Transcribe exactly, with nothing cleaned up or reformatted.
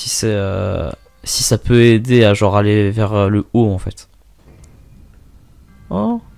si c'est euh, si ça peut aider à genre aller vers euh, le haut en fait. Oh.